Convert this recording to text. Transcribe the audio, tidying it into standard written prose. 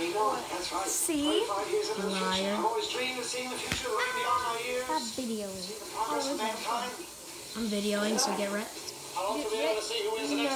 See? Liar. Stop videoing. I'm videoing, so get wrecked. No.